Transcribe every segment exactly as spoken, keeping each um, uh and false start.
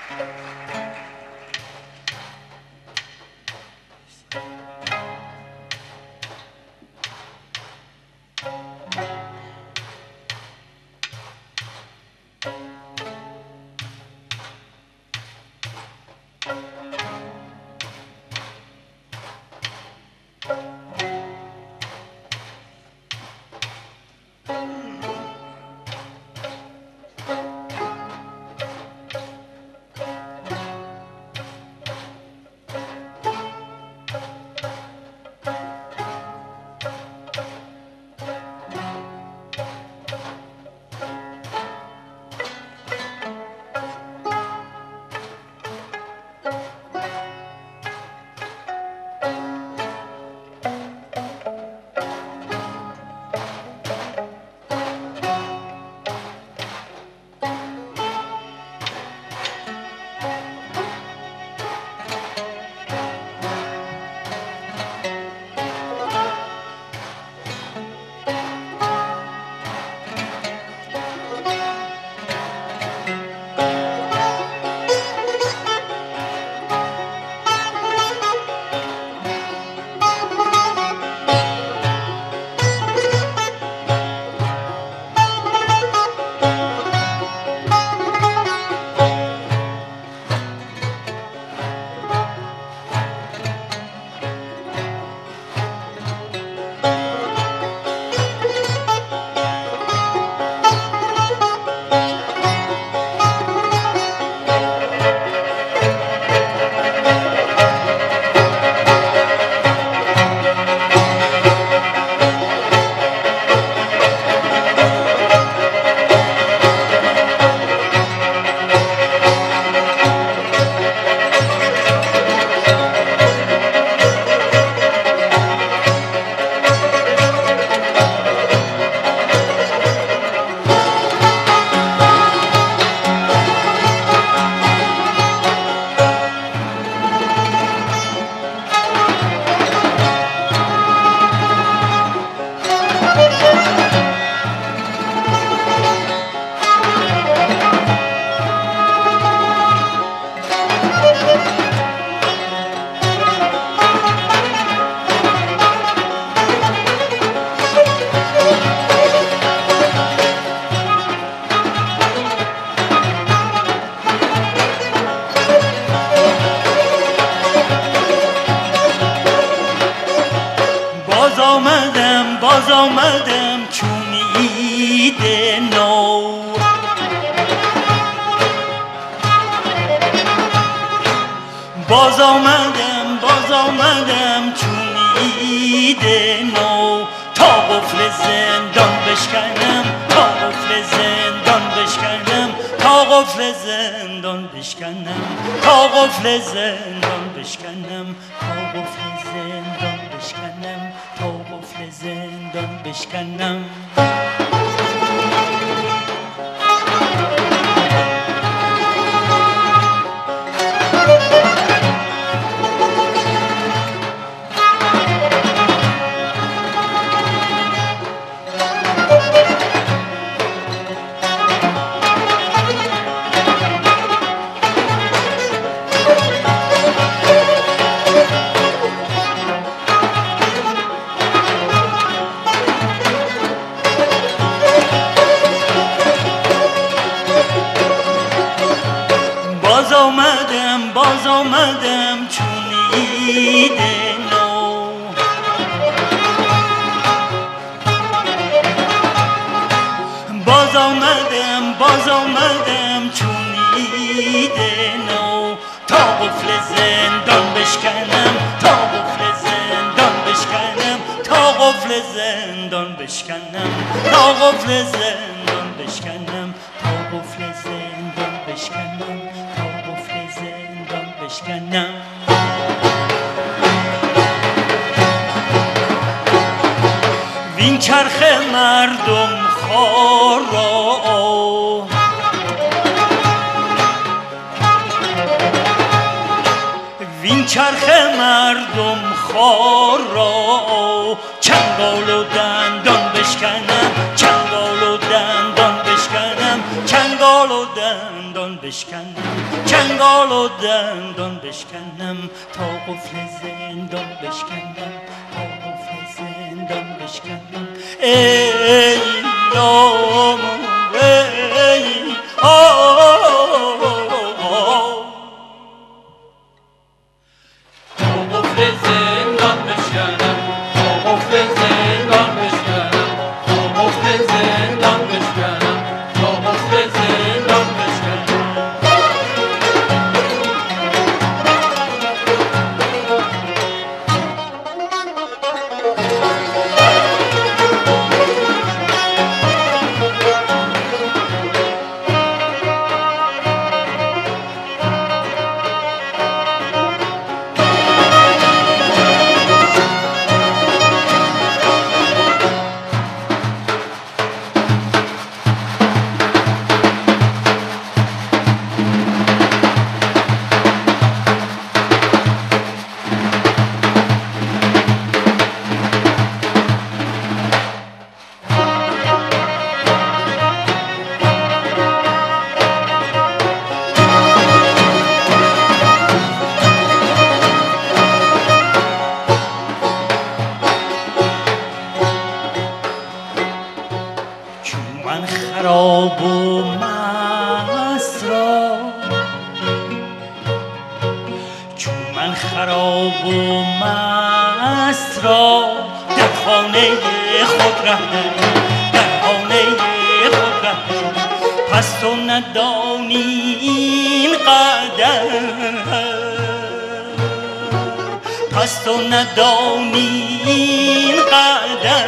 باز آمدم چون عید نو، باز آمدم باز آمدم چون عید نو، تا قفل زندان بشکنم، تا قفل زندان بشکنم، تا قفل زندان بشکنم، تا قفل زندان بشکنم، تا قفل زندان بشکنم، تا قفل زندان بشکنم. باز آمدم باز آمدم چون عید نو، باز آمدم باز آمدم چون عید نو، تا قفل زندان بشکنم، تا قفل زندان بشکنم، تا قفل زندان بشکنم، تا قفل زندان بشکنم، تا قفل زندان بشکنم، تا قفل زندان بشکنم. وین چرخ مردم خارا، وین چرخ مردم خارا، چنگال و دندان بشکنم، چنگال و دندان بشکنم، چنگال و دندان بشکنم، بشکنم، چنگال و دندان بشکنم، تا قفل زندان بشکنم، تا قفل زندان بشکنم. ای آم ای آم تا قفل زندان بشکنم، تا قفل زندان بشکنم، تا قفل زندان بشکنم، تا قفل زندان بشکنم. من خراب و مست را، چون من خراب و مست را در خانه خود رهنم، در خانه خود رهنم. پس تو ندانی این قدر، پس تو ندانی این قدر.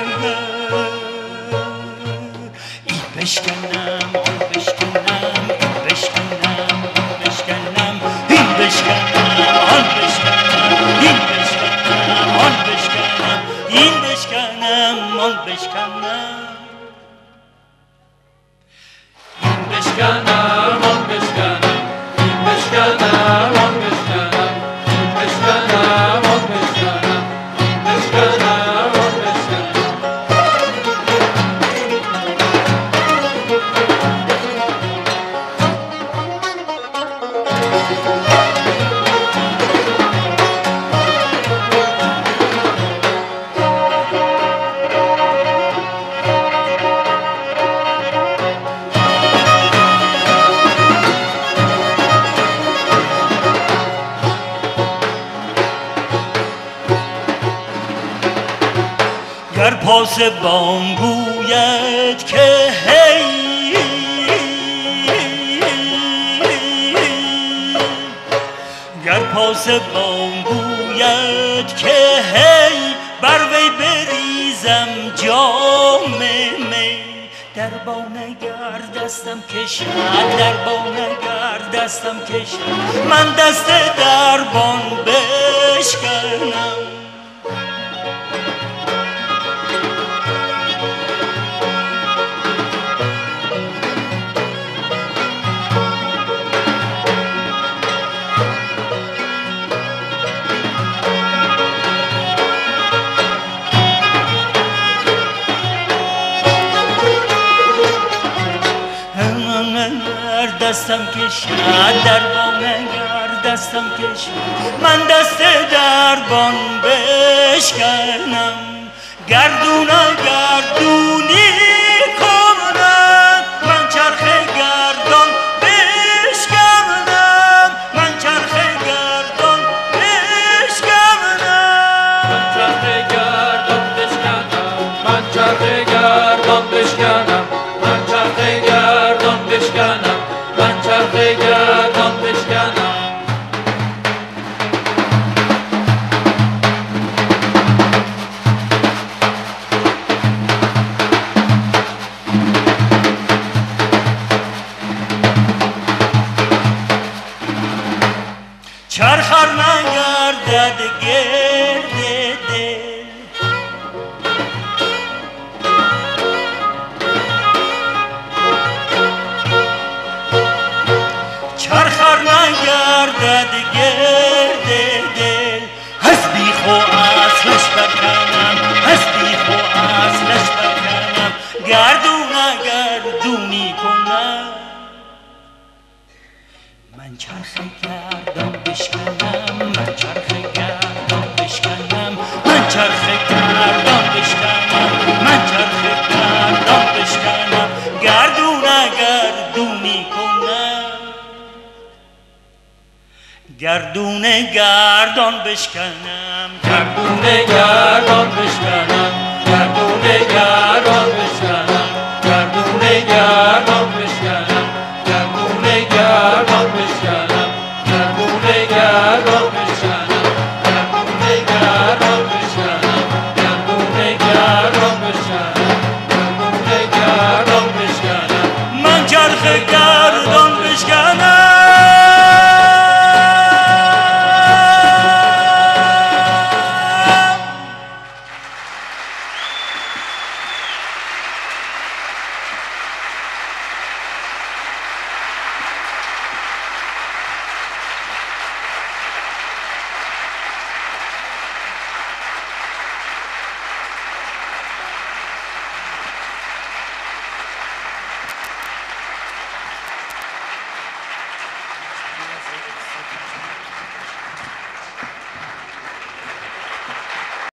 بشکنم آن بشکنم، این بشکنم آن بشکنم، این بشکنم آن بشکنم، این بشکنم آن بشکنم، این بشکنم آن بشکنم، این بشکنم آن بشکنم، این بشکنم آن بشکنم، این بشکنم آن بشکنم، این بشکنم آن بشکنم. گر پاسبان گوید که هی، گر پاسبان گوید که هی، بر وی بریزم جام می. در با نگر دستم کشد، در با نگر دستم کشد، من دست دربان بشکنم. دستم کشد، دربان اگر دستم کشد، من دست دربان بشکنم. گردون گردونی کنم، من چرخ گردان بشکنم، من چرخ گردان بشکنم، من چرخ گردان بشکنم، من چرخ گردان بشکنم، من چرخ گردان بشکنم، من چرخ گردان بشکنم. چرخر نگردد گرد دل، چرخر نگردد گرد دل. از بیخ و اصلش برکنم، از بیخ و اصلش برکنم، گردون گردونی کنم. من چرخ گردان بشکنم، من چرخ گردان بشکنم، من چرخ گردان بشکنم، من چرخ گردان بشکنم، گردون گردونی کنم، گردون گردان بشکنم، گردون گردان بشکنم،